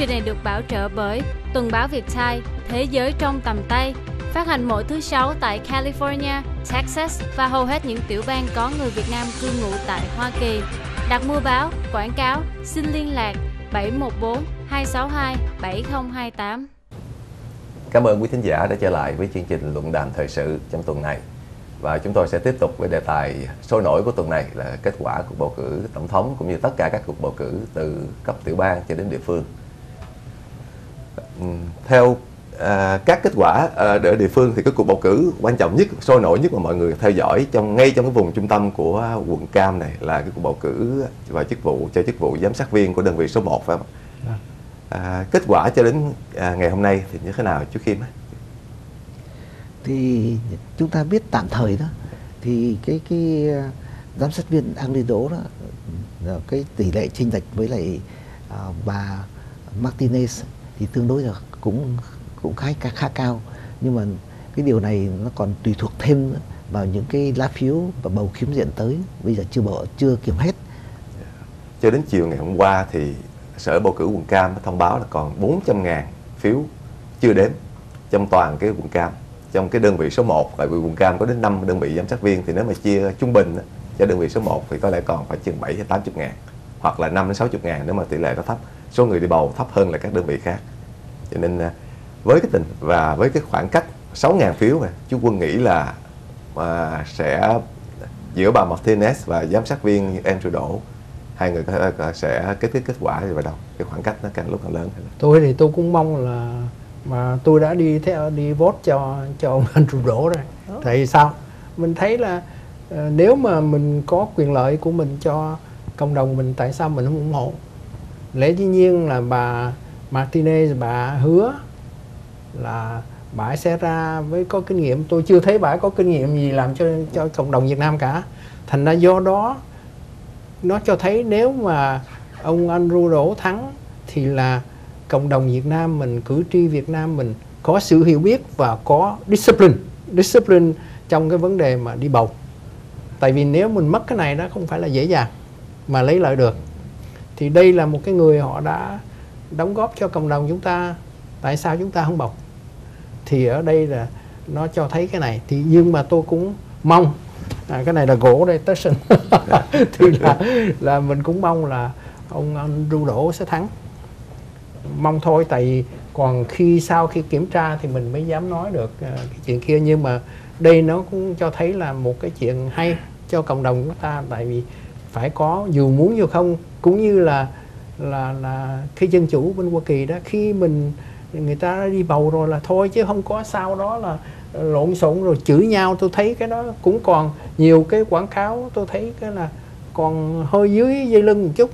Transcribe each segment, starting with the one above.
trình này được bảo trợ bởi Tuần báo Việt Time, Thế giới trong tầm tay, phát hành mỗi thứ Sáu tại California, Texas và hầu hết những tiểu bang có người Việt Nam cư ngụ tại Hoa Kỳ. Đặt mua báo, quảng cáo, xin liên lạc 714 262 7028. Cảm ơn quý thính giả đã trở lại với chương trình luận đàm thời sự trong tuần này. Và chúng tôi sẽ tiếp tục với đề tài sôi nổi của tuần này là kết quả cuộc bầu cử tổng thống cũng như tất cả các cuộc bầu cử từ cấp tiểu bang cho đến địa phương. Theo các kết quả ở địa phương thì cái cuộc bầu cử quan trọng nhất, sôi nổi nhất mà mọi người theo dõi ngay trong cái vùng trung tâm của quận Cam này là cái cuộc bầu cử vào chức vụ giám sát viên của đơn vị số 1 phải không? Kết quả cho đến ngày hôm nay thì như thế nào chú Khiêm? Thì chúng ta biết tạm thời đó thì cái giám sát viên Angelo đó, cái tỷ lệ chênh lệch với lại bà Martinez thì tương đối là cũng khá cao, nhưng mà cái điều này nó còn tùy thuộc thêm vào những cái lá phiếu và bầu khiếm diện tới, bây giờ chưa kiểm hết. Cho đến chiều ngày hôm qua thì Sở bầu cử quận Cam thông báo là còn 400.000 phiếu chưa đếm trong toàn cái quận Cam, trong cái đơn vị số 1, tại vì quận Cam có đến 5 đơn vị giám sát viên, thì nếu mà chia trung bình cho đơn vị số 1 thì có lẽ còn phải chừng 7 hay 80.000 hoặc là 5 đến 60.000 nếu mà tỷ lệ nó thấp, số người đi bầu thấp hơn là các đơn vị khác. Cho nên với cái khoảng cách 6.000 phiếu này, chú Quân nghĩ là sẽ giữa bà Martinez và giám sát viên Andrew Đỗ, hai người sẽ kết quả vào đâu? Cái khoảng cách nó càng lúc càng lớn. Tôi thì tôi cũng mong là, mà tôi đã đi vote cho ông Andrew Đỗ rồi. Tại vì sao? Mình thấy là nếu mà mình có quyền lợi của mình cho cộng đồng mình, tại sao mình không ủng hộ? Lẽ dĩ nhiên là bà Martinez bà hứa là bà sẽ ra với có kinh nghiệm. Tôi chưa thấy bà có kinh nghiệm gì làm cho cộng đồng Việt Nam cả. Thành ra do đó nó cho thấy nếu mà ông Andrew Đỗ thắng thì là cộng đồng Việt Nam mình, cử tri Việt Nam mình có sự hiểu biết và có discipline trong cái vấn đề mà đi bầu. Tại vì nếu mình mất cái này đó không phải là dễ dàng mà lấy lại được. Thì đây là một cái người họ đã đóng góp cho cộng đồng chúng ta, tại sao chúng ta không bầu? Thì ở đây là nó cho thấy cái này. Thì nhưng mà tôi cũng mong cái này là gỗ đây Tết thì là mình cũng mong là ông Andrew Đỗ sẽ thắng, mong thôi. Tại vì còn sau khi kiểm tra thì mình mới dám nói được cái chuyện kia. Nhưng mà đây nó cũng cho thấy là một cái chuyện hay cho cộng đồng chúng ta. Tại vì phải có, dù muốn dù không, cũng như là khi dân chủ bên Hoa Kỳ đó, khi người ta đã đi bầu rồi là thôi, chứ không có sau đó là lộn xộn rồi chửi nhau. Tôi thấy cái đó cũng còn nhiều cái quảng cáo, tôi thấy cái là còn hơi dưới dây lưng một chút.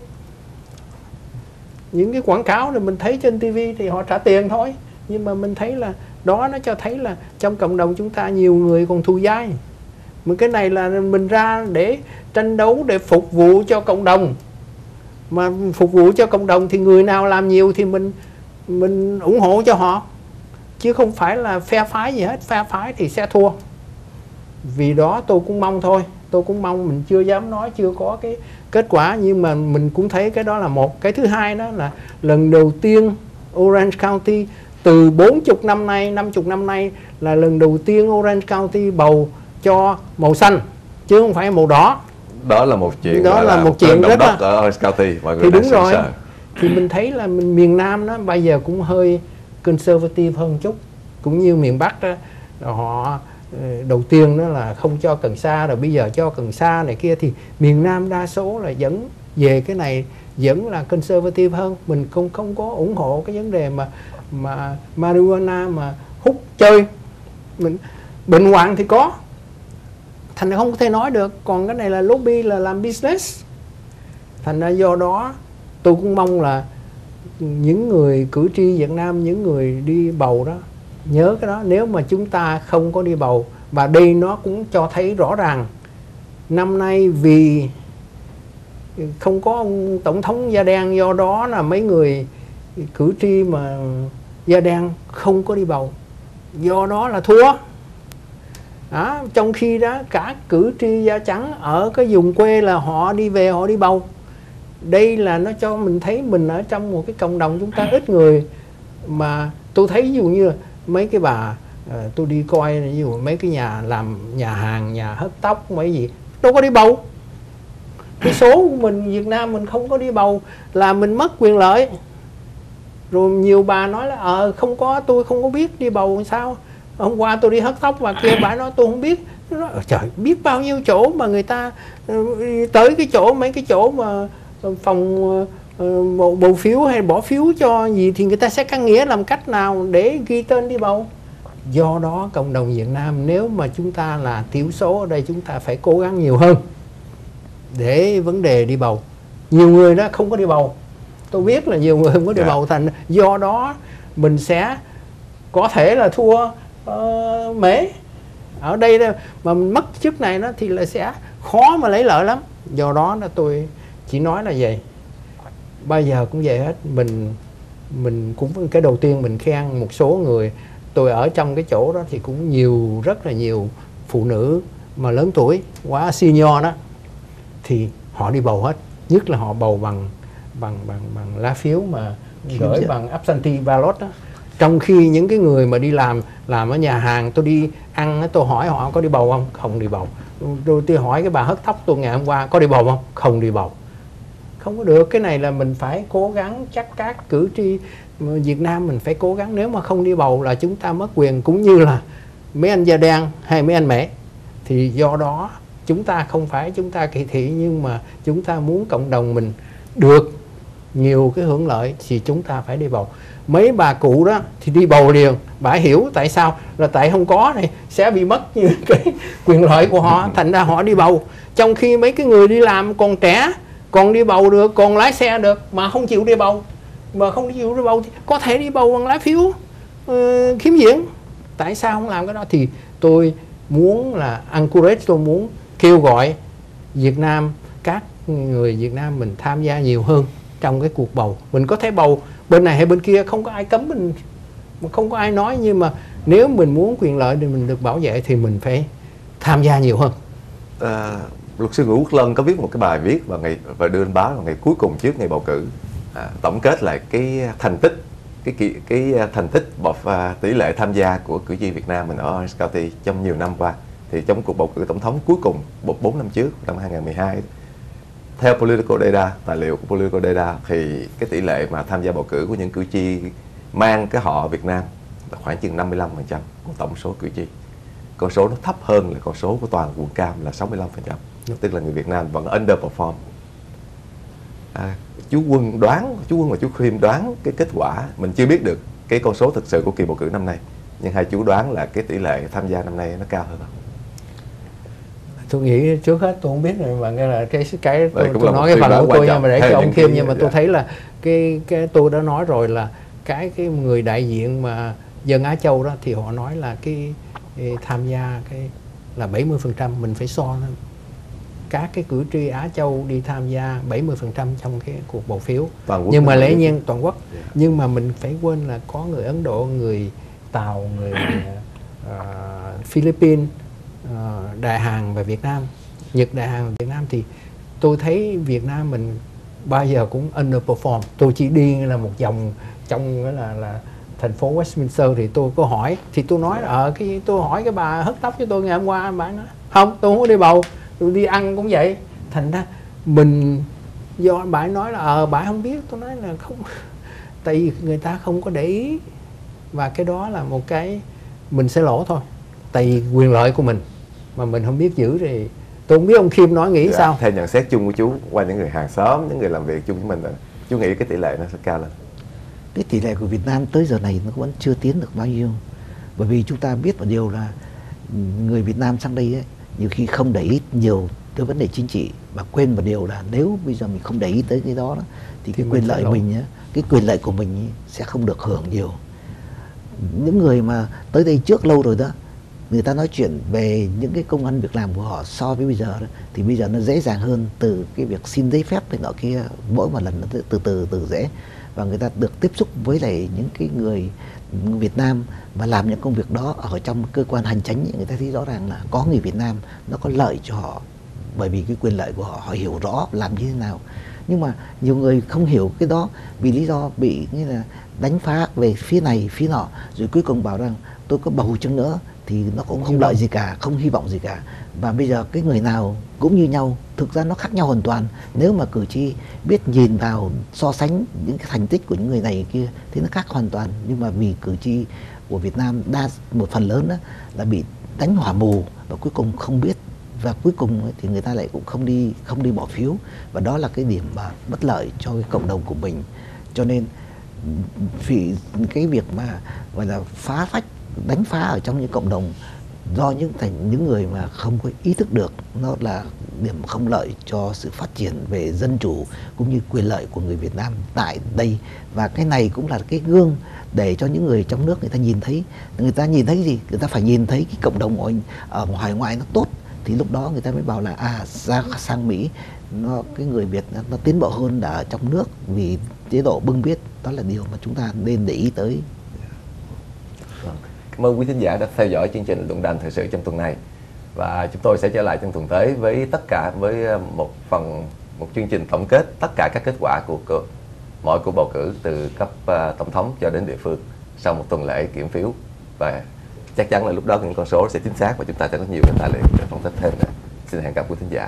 Những cái quảng cáo này mình thấy trên TV thì họ trả tiền thôi, nhưng mà mình thấy là đó nó cho thấy là trong cộng đồng chúng ta nhiều người còn thù dai. Mà cái này là mình ra để tranh đấu, để phục vụ cho cộng đồng. Mà phục vụ cho cộng đồng thì người nào làm nhiều thì mình ủng hộ cho họ, chứ không phải là phe phái gì hết. Phe phái thì sẽ thua. Vì đó tôi cũng mong thôi, tôi cũng mong, mình chưa dám nói, chưa có cái kết quả, nhưng mà mình cũng thấy cái đó là một. Cái thứ hai đó là lần đầu tiên Orange County từ 40 năm nay, 50 năm nay là lần đầu tiên Orange County bầu cho màu xanh chứ không phải màu đỏ. Đó là một chuyện, đó là một chuyện rất là ở Orange County, mọi người thì đúng rồi. Thì mình thấy là miền Nam đó bây giờ cũng hơi conservative hơn chút, cũng như miền Bắc đó, họ đầu tiên đó là không cho cần sa, rồi bây giờ cho cần sa này kia. Thì miền Nam đa số là vẫn về cái này, vẫn là conservative hơn. Mình không có ủng hộ cái vấn đề mà marijuana mà hút chơi. Mình bệnh hoạn thì có, thành ra không có thể nói được. Còn cái này là lobby, là làm business. Thành ra do đó tôi cũng mong là những người cử tri Việt Nam, những người đi bầu đó nhớ cái đó. Nếu mà chúng ta không có đi bầu, và đây nó cũng cho thấy rõ ràng năm nay vì không có ông tổng thống da đen, do đó là mấy người cử tri mà da đen không có đi bầu, do đó là thua. Trong khi đó cả cử tri da trắng ở cái vùng quê là họ đi về, họ đi bầu. đây là nó cho mình thấy mình ở trong một cái cộng đồng chúng ta ít người. Mà tôi thấy ví dụ như mấy cái bà tôi đi coi ví dụ mấy cái nhà làm nhà hàng, nhà hớt tóc mấy gì đâu có đi bầu. Cái số của mình Việt Nam mình không có đi bầu là mình mất quyền lợi. Rồi nhiều bà nói là không có, tôi không có biết đi bầu sao. Hôm qua tôi đi hớt tóc và kia bà nói tôi không biết. Nói, trời, biết bao nhiêu chỗ mà người ta tới cái chỗ, mấy cái chỗ mà phòng bầu phiếu hay bỏ phiếu cho gì thì người ta sẽ căn nghĩa làm cách nào để ghi tên đi bầu. Do đó cộng đồng Việt Nam nếu mà chúng ta là thiểu số ở đây, chúng ta phải cố gắng nhiều hơn để vấn đề đi bầu. Nhiều người đó không có đi bầu, tôi biết là nhiều người không có đi bầu, thành do đó mình sẽ có thể là thua Mễ ở đây đó, mà mình mất chức này đó thì là sẽ khó mà lấy lợi lắm. Do đó là tôi chỉ nói là vậy, bao giờ cũng vậy hết. Mình cũng cái đầu tiên mình khen một số người. Tôi ở trong cái chỗ đó thì cũng nhiều, rất là nhiều phụ nữ mà lớn tuổi quá senior đó thì họ đi bầu hết, nhất là họ bầu bằng lá phiếu mà gửi bằng absentee ballot đó. Trong khi những cái người mà đi làm ở nhà hàng, tôi đi ăn tôi hỏi họ có đi bầu không? Không đi bầu. Rồi tôi hỏi cái bà hớt tóc tôi ngày hôm qua có đi bầu không? Không đi bầu. Không có được. Cái này là mình phải cố gắng, chắc các cử tri Việt Nam mình phải cố gắng. Nếu mà không đi bầu là chúng ta mất quyền, cũng như là mấy anh da đen hay mấy anh Mễ. Thì do đó chúng ta không phải chúng ta kỳ thị, nhưng mà chúng ta muốn cộng đồng mình được nhiều cái hưởng lợi thì chúng ta phải đi bầu. Mấy bà cụ đó thì đi bầu liền, bà hiểu tại sao, là tại không có này sẽ bị mất như cái quyền lợi của họ, thành ra họ đi bầu. Trong khi mấy cái người đi làm còn trẻ, còn đi bầu được, còn lái xe được mà không chịu đi bầu, mà không chịu đi bầu thì có thể đi bầu bằng lá phiếu khiếm diện. Tại sao không làm cái đó? Thì tôi muốn là encourage, tôi muốn kêu gọi Việt Nam, các người Việt Nam mình tham gia nhiều hơn trong cái cuộc bầu. Mình có thể bầu bên này hay bên kia, không có ai cấm mình, không có ai nói, nhưng mà nếu mình muốn quyền lợi để mình được bảo vệ thì mình phải tham gia nhiều hơn. Luật sư Nguyễn Quốc Lân có viết một cái bài viết và đưa lên báo vào ngày cuối cùng trước ngày bầu cử, tổng kết lại cái thành tích, cái thành tích tỷ lệ tham gia của cử tri Việt Nam mình ở Orange County trong nhiều năm qua. Thì trong cuộc bầu cử tổng thống cuối cùng 4 năm trước, năm 2012, theo Political Data, tài liệu của Political Data, thì cái tỷ lệ mà tham gia bầu cử của những cử tri mang cái họ Việt Nam là khoảng chừng 55% của tổng số cử tri. Con số nó thấp hơn là con số của toàn quận cam là 65%. Tức là người Việt Nam vẫn underperform. Chú Quân và chú Khuyên đoán cái kết quả, mình chưa biết được cái con số thực sự của kỳ bầu cử năm nay, nhưng hai chú đoán là cái tỷ lệ tham gia năm nay nó cao hơn không? Tôi nghĩ trước hết tôi không biết rồi, mà nghe là cái tôi nói cái phần của tôi, nhưng mà để cho ông Khiêm, nhưng mà tôi thấy là cái tôi đã nói rồi là cái người đại diện mà dân Á Châu đó thì họ nói là cái tham gia cái là 70%, mình phải so lên. Các cái cử tri Á Châu đi tham gia 70% trong cái cuộc bầu phiếu, nhưng mà lẽ nhiên toàn quốc. Nhưng mà mình phải quên là có người Ấn Độ, người Tàu, người Philippines, Đại Hàn và Việt Nam, Nhật, Đại Hàn và Việt Nam. Thì tôi thấy Việt Nam mình bao giờ cũng underperform. Tôi chỉ đi là một vòng trong là thành phố Westminster thì tôi có hỏi, thì tôi nói tôi hỏi cái bà hớt tóc cho tôi ngày hôm qua, bà nói không, tôi không có đi bầu, tôi đi ăn cũng vậy. Thành ra mình do bà nói là bà không biết, tôi nói là không, tại vì người ta không có để ý, và cái đó là một cái mình sẽ lỗ thôi, tại vì quyền lợi của mình mà mình không biết giữ thì tôi không biết ông Khiêm nói nghĩ sao. Theo nhận xét chung của chú qua những người hàng xóm, những người làm việc chung với mình, chú nghĩ cái tỷ lệ nó sẽ cao lên? Cái tỷ lệ của Việt Nam tới giờ này nó vẫn chưa tiến được bao nhiêu, bởi vì chúng ta biết một điều là người Việt Nam sang đây ấy, nhiều khi không để ý nhiều tới vấn đề chính trị, và quên một điều là nếu bây giờ mình không để ý tới cái đó thì cái quyền lợi mình, cái quyền lợi của mình sẽ không được hưởng nhiều. Những người mà tới đây trước lâu rồi đó, người ta nói chuyện về những cái công ăn việc làm của họ so với bây giờ đó, thì bây giờ nó dễ dàng hơn, từ cái việc xin giấy phép này nọ kia, mỗi một lần nó từ dễ, và người ta được tiếp xúc với lại những cái người Việt Nam và làm những công việc đó ở trong cơ quan hành chánh, người ta thấy rõ ràng là có người Việt Nam nó có lợi cho họ, bởi vì cái quyền lợi của họ, họ hiểu rõ làm như thế nào. Nhưng mà nhiều người không hiểu cái đó vì lý do bị như là đánh phá về phía này phía nọ, rồi cuối cùng bảo rằng tôi có bầu chăng nữa thì nó cũng không lợi gì cả, không hy vọng gì cả. Và bây giờ cái người nào cũng như nhau, thực ra nó khác nhau hoàn toàn. Nếu mà cử tri biết nhìn vào so sánh những cái thành tích của những người này kia thì nó khác hoàn toàn. Nhưng mà vì cử tri của Việt Nam một phần lớn đó là bị đánh hỏa mù và cuối cùng không biết, và cuối cùng thì người ta lại cũng không đi bỏ phiếu, và đó là cái điểm mà bất lợi cho cái cộng đồng của mình. Cho nên vì cái việc mà gọi là phá phách, đánh phá ở trong những cộng đồng do những người mà không có ý thức được, nó là điểm không lợi cho sự phát triển về dân chủ cũng như quyền lợi của người Việt Nam tại đây. Và cái này cũng là cái gương để cho những người trong nước người ta nhìn thấy. Người ta nhìn thấy gì? Người ta phải nhìn thấy cái cộng đồng ở hải ngoại nó tốt, thì lúc đó người ta mới bảo là sang Mỹ cái người Việt nó tiến bộ hơn ở trong nước vì chế độ bưng bít. Đó là điều mà chúng ta nên để ý tới. Cảm ơn quý thính giả đã theo dõi chương trình Luận Đàm Thời sự trong tuần này, và chúng tôi sẽ trở lại trong tuần tới với một chương trình tổng kết tất cả các kết quả của mọi cuộc bầu cử từ cấp tổng thống cho đến địa phương sau một tuần lễ kiểm phiếu, và chắc chắn là lúc đó những con số sẽ chính xác và chúng ta sẽ có nhiều tài liệu để phân tích thêm nữa. Xin hẹn gặp quý thính giả.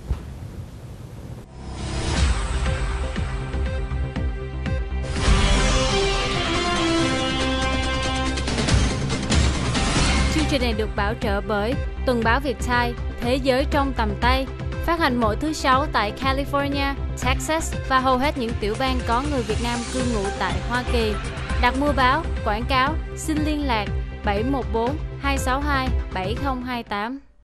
Chương trình này được bảo trợ bởi Tuần báo Vietchai, Thế giới trong tầm tay, phát hành mỗi thứ Sáu tại California, Texas và hầu hết những tiểu bang có người Việt Nam cư ngụ tại Hoa Kỳ. Đặt mua báo, quảng cáo, xin liên lạc 714 262 7028.